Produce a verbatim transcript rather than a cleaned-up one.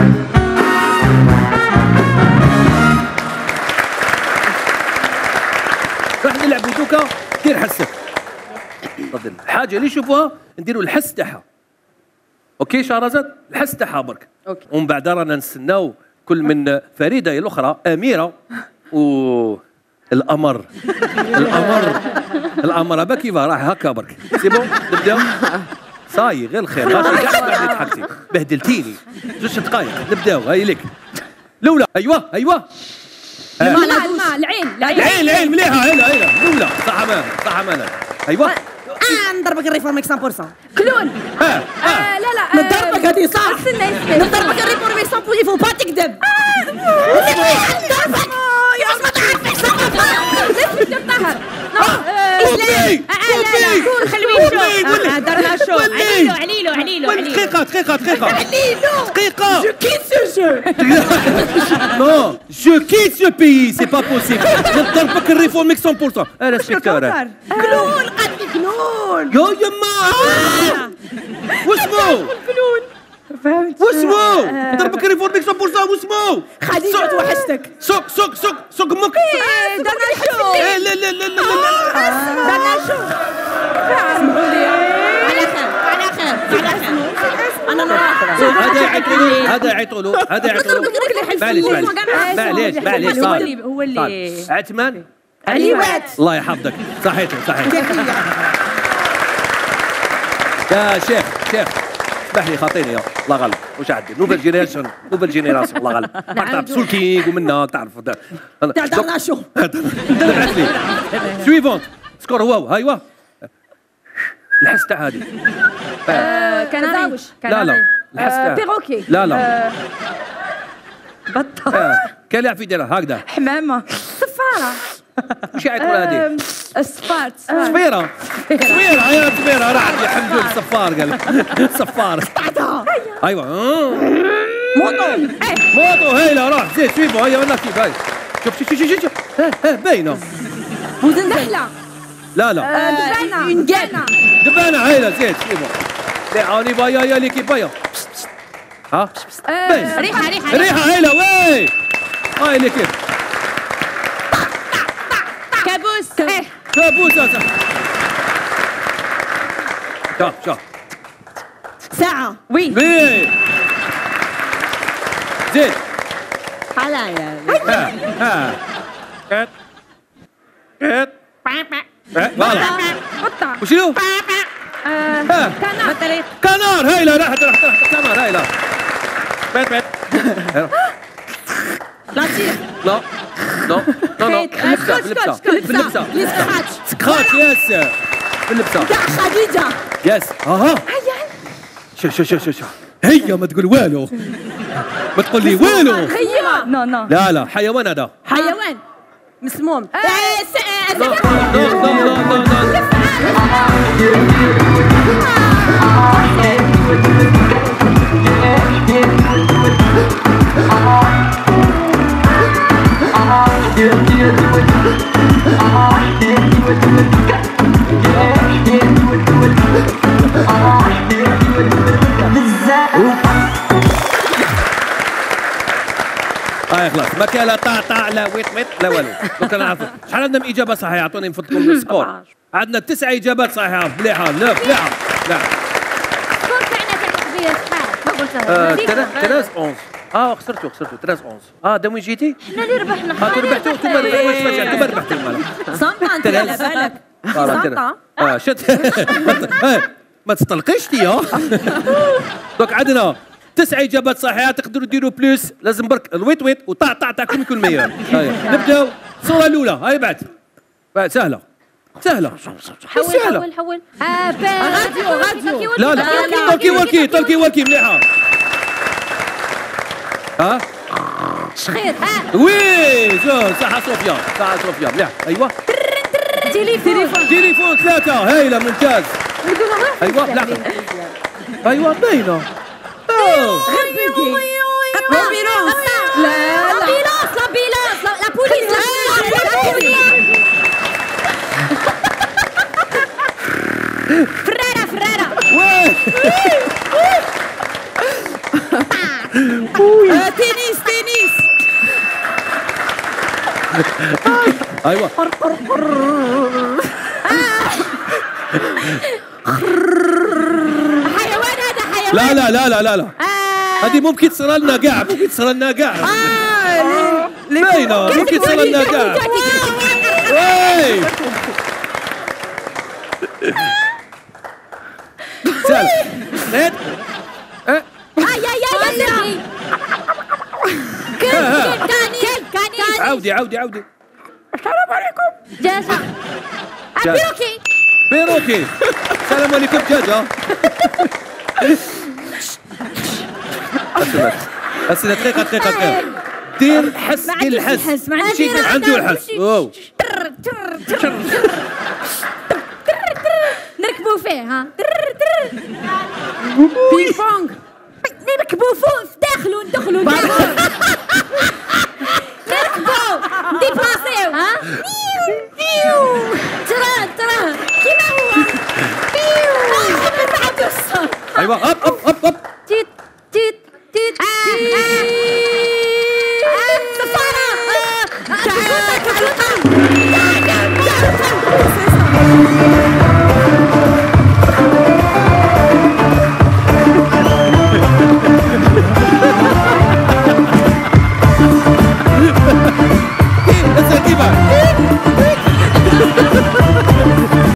راح نلعبوا دوكا دير حسك. تفضل. الحاجه اللي يشوفوها نديروا الحس تاعها. اوكي شهرزاد؟ الحس تاعها برك. اوكي. ومن بعد رانا نستناو كل من فريده هي الاخرى اميره و القمر القمر القمر هذا كيف راح هكا برك. سي بون نبداو. صاي غير الخير ماشي كاع بعد ضحكتي بهدلتيني. جوج دقائق نبداو. هاي لك الاولى. ايوه ايوه الماء الماء العين العين العين مليحه. هلا هلا الاولى صح امان صح امان. ايوه اه نضربك الريفورميك مية بالمية. كلون. ها آه لا لا نضربك هذه صح. استنى استنى نضربك الريفورميك مية بالمية. فو با تكذب. نضربك يا ما تعرفش. ليش الطهر؟ كوبي كوبي قول خلوي شو درنا شو عليلو عليلو عليلو عليلو دقيقة دقيقة دقيقة عليلو دقيقة. جو كيت سو جو. نو جو كيت سو بيي سي با بوسيبل. نضربك الريفورميك مية بالمية. انا سبيكتور كلون قد كلون. يا يما واسمو فهمت واسمو ضربك الريفورميك مية بالمية. واسمو خديجة توحشتك. سوق سوق سوق سوق امك. درنا شو لا لا لا لا لا درنا شو على خير على خير على خير. انا نروح. هذا يعيطوا هذا يعيطوا هذا يعيطوا معليش معليش معليش معليش هو اللي هو اللي عثمان عليوات. الله يحفظك. صحيتي صحيتي يا شيخ شيخ اسمح لي خاطيني الله غلب. واش عندي نوفل جينيراسيون نوفل جينيراسيون الله غلب. راك تعرف سولكينغ ومنك تعرف تاع درنا شو. تبعث لي سويفونت سكور هو ايوا الحس تاع هذه. كناري لا لا الحس تاع بيروكي. لا لا بطة. كان يعرف يديرها هكذا. حمامة. صفارة. وش يعيطوا هذه؟ الصفار صفيرة صفيرة يا صفيرة راح الحمد لله صفار قال صفار. ايوه موطو. موطو هيلا راح زيد شوفوا هيا ولا كيف هاي شوف شوف شوف شوف ها ها باينة. نحلة. لا لا دبانة. دبانة. دبانة هيلا زيد شوفوا. لا عوني بايا يا ليكي بايا. ها ريحة ريحة ريحة هيلا وي هاي اللي كيف كابوس. ايه كابوس يا صاحبي. شوف شوف ساعة. وي وي زيد حلايا. ها ها كات كات فوالا قطة. وشنو؟ ها كنار. كنار هيلا راحت راحت راحت كنار هيلا بيت بيت لطيف. لا لا لا لا باللبسة باللبسة باللبسة لي سكراتش. سكراتش يس باللبسة تاع خديجة. يس اها شوف شوف شوف شوف هيا ما تقول والو ما تقول لي والو. خيمة. نو نو لا لا حيوان هذا. حيوان مسموم. لا لا لا لا لا هاي خلاص ما كان لا طاع طاع لا ويت ويت لا والو. دوك نعرفوا شحال عندنا من اجابه صحيحه. اعطوني من فضلكم السكور. عندنا تسع اجابات صحيحه. مليحه لا مليحه لا السكور تاعنا تاع القضية شحال؟ ما قلتها. ثلاثة أونز. اه خسرتوا خسرتوا ثلاثة أونز. اه دام وين جيتي؟ احنا اللي ربحنا. ها ربحتوا انتم انتم ربحتوا المال. صنطة انت على بالك. صنطة. اه شت ما تطلقيش تي ها. دوك عندنا تسع اجابات صحيحه. تقدروا ديروا بلوس. لازم برك الويت ويت وطاع طاع تاعكم يكون ميور. هاي نبداو الصوره الاولى. هاي بعد بعد سهله سهله حول سهله. حول حول. راديو راديو. لا لا تركي وركي تركي وركي مليحه. ها شخير. وي شوف صح صوفيا صح صوفيا مليح. ايوه تليفون. تليفون ثلاثة هايلة ممتاز. ايوه لا ايوه باينة. لابيلونس. لا لابيلونس لابيلونس لا بوليس لا بوليس. فرارة فرارة. وي آه، تنس تنس. ايوه حيوان هذا حيوان. لا لا لا لا لا لا آه. هذه ممكن تصير لنا كاع ممكن تصير لنا كاع آه، لي- لي- باينه ممكن تصير لنا كاع وي سهل نيت آه يا يا يا سيدي. كان كان كان كان عودي عودي عودي دجاجة. دجاجة. بيروكي. بيروكي السلام عليكم دجاجة أسئلة أسئلة دقيقة دقيقة دقيقة دير حس ما دير عندوش الحس الحس، ما عندوش شي الحس. عنده الحس أوه. تر تر تر تر تر. نركبوا فيه ها. تر تر. بينج بونج. نركبوا فوق داخلوا ندخلوا داخلوا. نركبوا نديبلاسيو ها. بيو ترى ترى كيما هو. بيو. آه، ما عندوش الصوت. أيوة هب هب هب هب